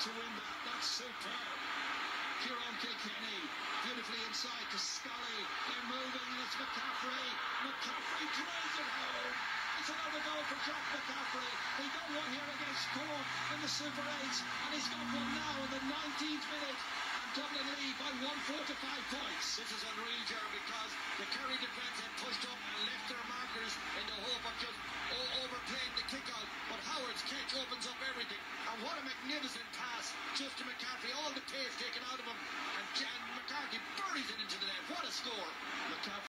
to win that. That's superb. Kieran Kilkenny, beautifully inside to Scully. They're moving, and it's McCaffrey. McCaffrey drills it home. It's another goal for Jack McCaffrey. He got one here against Cork in the Super 8, and he's got one now in the 90th